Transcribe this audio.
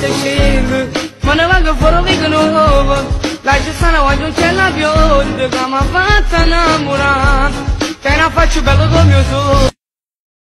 se scende, ma ne va che fuori che nuovo, la ci stanno quando c'è la pioggia, che mi ha fatto innamorare, che ne faccio bello come io sono.